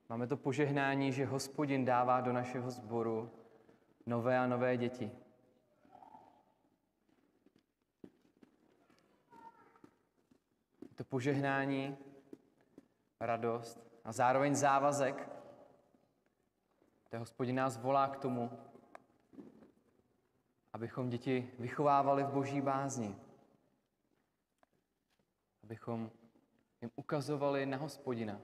Máme to požehnání, že Hospodin dává do našeho sboru nové a nové děti. Je to požehnání, radost a zároveň závazek, kde Hospodin nás volá k tomu, abychom děti vychovávali v Boží bázni. Abychom jim ukazovali na Hospodina.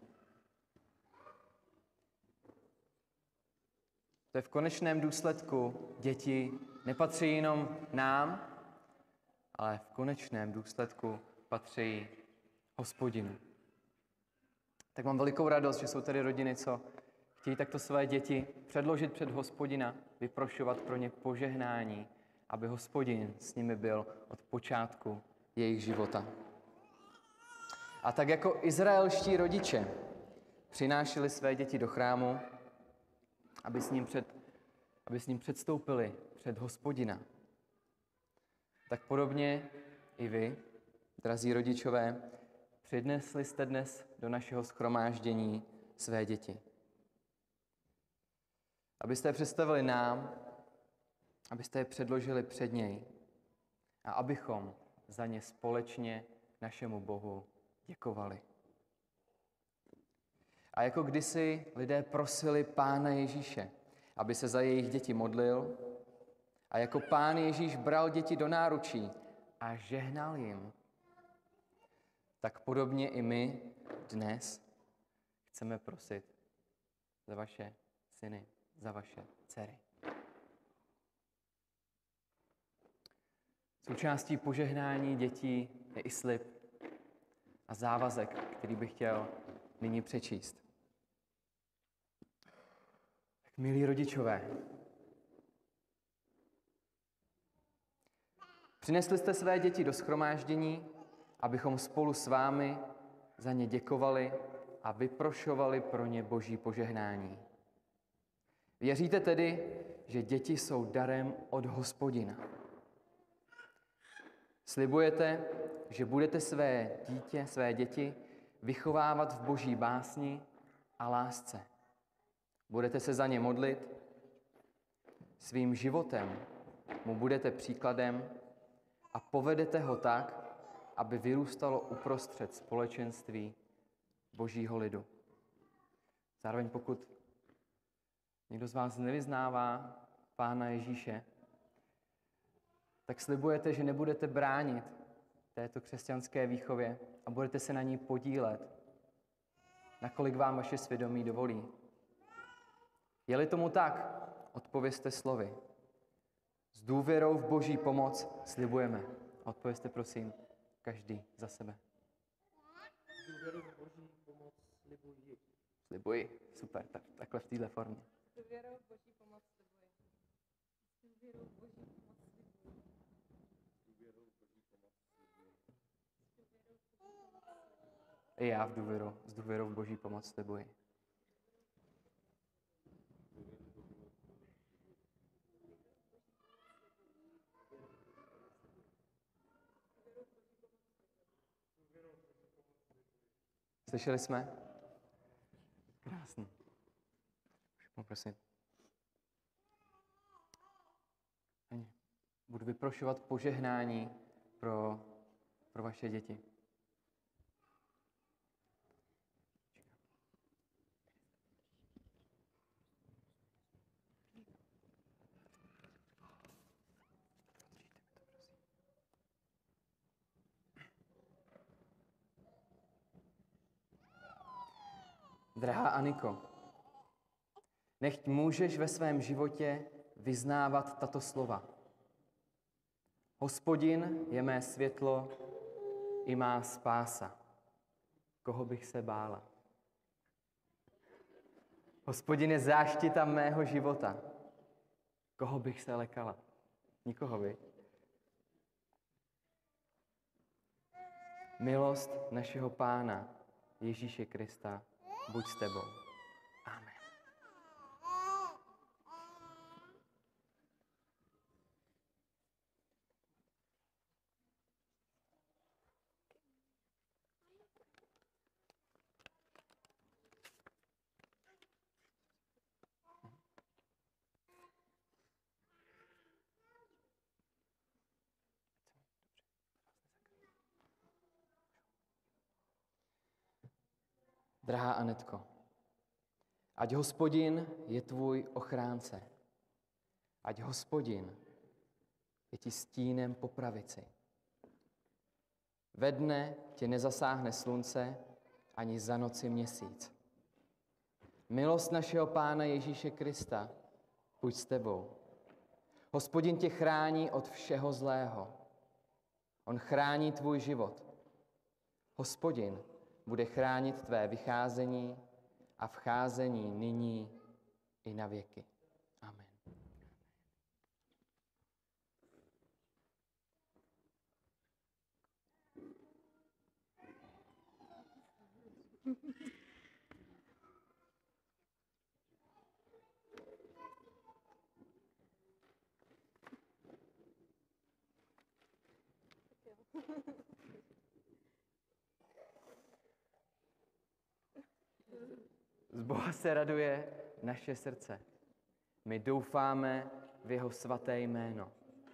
To je v konečném důsledku děti nepatří jenom nám, ale v konečném důsledku patří Hospodinu. Tak mám velikou radost, že jsou tady rodiny, co chtějí takto své děti předložit před Hospodina, vyprošovat pro ně požehnání, aby Hospodin s nimi byl od počátku jejich života. A tak jako izraelští rodiče přinášeli své děti do chrámu, aby s ním předstoupili před Hospodina, tak podobně i vy, drazí rodičové, přinesli jste dnes do našeho shromáždění své děti. Abyste je představili nám, abyste je předložili před něj a abychom za ně společně našemu Bohu děkovali. A jako kdysi lidé prosili Pána Ježíše, aby se za jejich děti modlil, a jako Pán Ježíš bral děti do náručí a žehnal jim, tak podobně i my dnes chceme prosit za vaše syny, za vaše dcery. Součástí požehnání dětí je i slib a závazek, který bych chtěl nyní přečíst. Tak, milí rodičové, přinesli jste své děti do shromáždění, abychom spolu s vámi za ně děkovali a vyprošovali pro ně Boží požehnání. Věříte tedy, že děti jsou darem od Hospodina? Slibujete, že budete své děti vychovávat v Boží básni a lásce. Budete se za ně modlit, svým životem mu budete příkladem a povedete ho tak, aby vyrůstalo uprostřed společenství Božího lidu. Zároveň pokud někdo z vás nevyznává Pána Ježíše, tak slibujete, že nebudete bránit této křesťanské výchově a budete se na ní podílet, nakolik vám vaše svědomí dovolí. Je-li tomu tak, odpovězte slovy. S důvěrou v Boží pomoc slibujeme. Odpovězte prosím, každý za sebe. S důvěrou v Boží pomoc slibuji. Slibuji. Super, takhle v této formě. S důvěrou v Boží pomoc slibuji. S důvěrou v Boží pomoc slibuji. S důvěrou v Boží pomoc slibuji. I já s důvěrou v Boží pomoc slibuji. Slyšeli jsme? Krásný. Prosím. Ani. Budu vyprošovat požehnání pro vaše děti. Drahá Aniko, nechť můžeš ve svém životě vyznávat tato slova. Hospodin je mé světlo i má spása. Koho bych se bála? Hospodin je záštita mého života. Koho bych se lekala? Nikoho, viď? Milost našeho Pána Ježíše Krista buď s tebou. Amen. Drahá Anetko, ať Hospodin je tvůj ochránce. Ať Hospodin je ti stínem po pravici. Ve dne tě nezasáhne slunce, ani za noci měsíc. Milost našeho Pána Ježíše Krista buď s tebou. Hospodin tě chrání od všeho zlého. On chrání tvůj život. Hospodin bude chránit tvé vycházení a vcházení nyní i na věky. Amen. Z Boha se raduje naše srdce. My doufáme v jeho svaté jméno.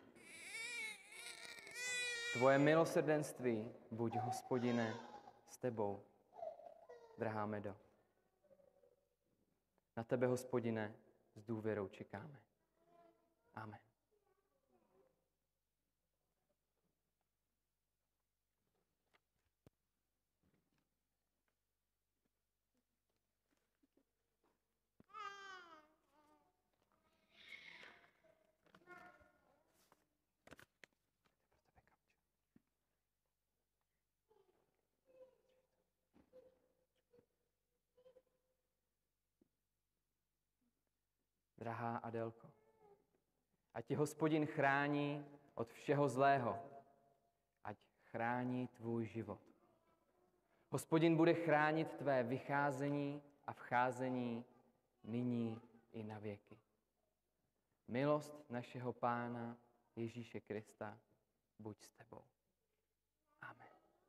Tvoje milosrdenství buď, Hospodine, s tebou, drahá Medo. Na tebe, Hospodine, s důvěrou čekáme. Amen. Drahá Adelko, ať ti Hospodin chrání od všeho zlého, ať chrání tvůj život. Hospodin bude chránit tvé vycházení a vcházení nyní i na věky. Milost našeho Pána Ježíše Krista buď s tebou. Amen.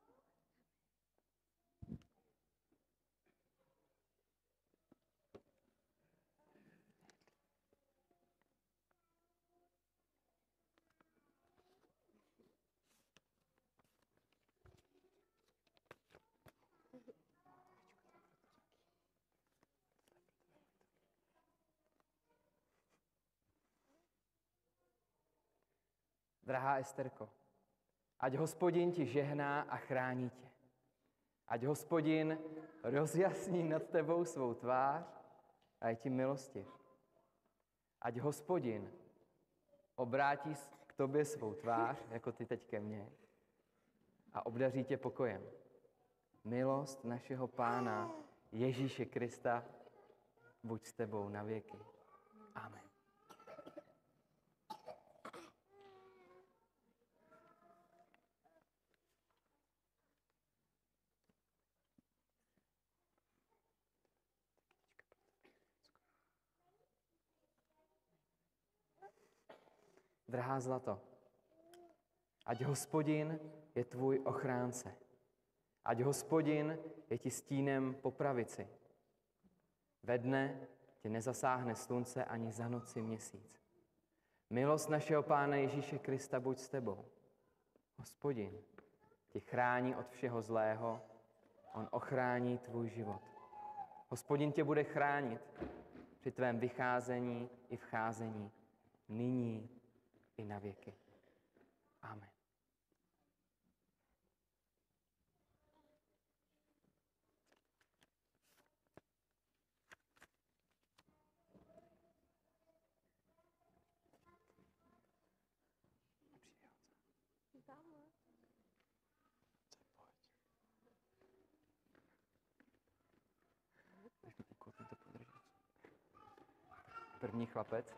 Drahá Esterko, ať Hospodin ti žehná a chrání tě. Ať Hospodin rozjasní nad tebou svou tvář a je ti milostiv. Ať Hospodin obrátí k tobě svou tvář, jako ty teď ke mně, a obdaří tě pokojem. Milost našeho Pána Ježíše Krista buď s tebou na věky. Amen. Drahá zlato, ať Hospodin je tvůj ochránce. Ať Hospodin je ti stínem po pravici. Ve dne tě nezasáhne slunce ani za noci měsíc. Milost našeho Pána Ježíše Krista buď s tebou. Hospodin tě chrání od všeho zlého, on ochrání tvůj život. Hospodin tě bude chránit při tvém vycházení i vcházení, nyní i na věky. Amen. První chlapec.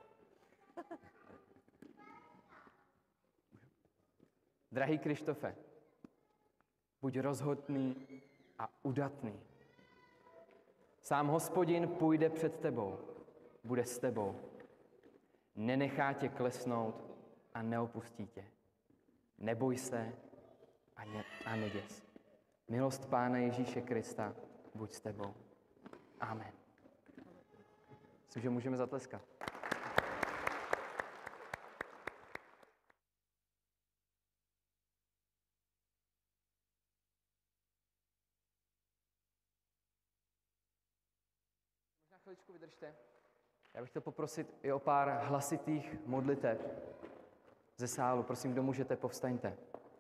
Drahý Krištofe, buď rozhodný a udatný. Sám Hospodin půjde před tebou, bude s tebou. Nenechá tě klesnout a neopustí tě. Neboj se a neděs. Milost Pána Ježíše Krista buď s tebou. Amen. Myslím, že můžeme zatleskat. chviličku vydržte. Já bych chtěl poprosit i o pár hlasitých modliteb ze sálu. Prosím, kdo můžete, povstaňte.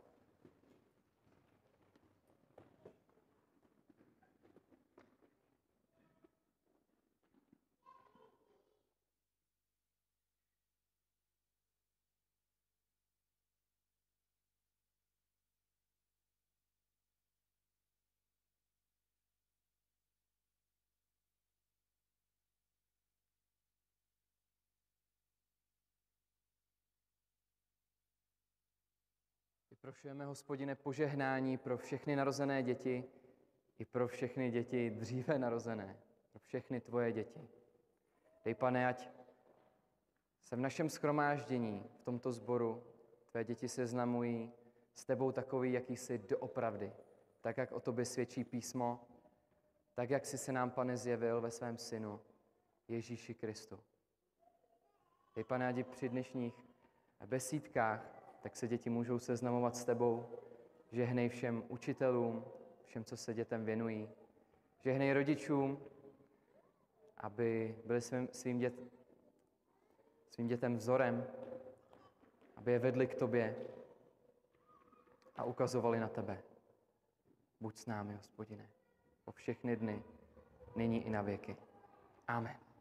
Vyprošujeme, Hospodine, požehnání pro všechny narozené děti i pro všechny děti dříve narozené, pro všechny tvoje děti. Dej, Pane, ať se v našem shromáždění, v tomto sboru, tvé děti seznamují s tebou takový, jaký jsi doopravdy, tak, jak o tobě svědčí písmo, tak, jak jsi se nám, Pane, zjevil ve svém synu Ježíši Kristu. Dej, Pane, ať při dnešních besídkách tak se děti můžou seznamovat s tebou. Žehnej všem učitelům, všem, co se dětem věnují. Žehnej rodičům, aby byli svým dětem vzorem, aby je vedli k tobě a ukazovali na tebe. Buď s námi, Hospodine, po všechny dny, nyní i na věky. Amen.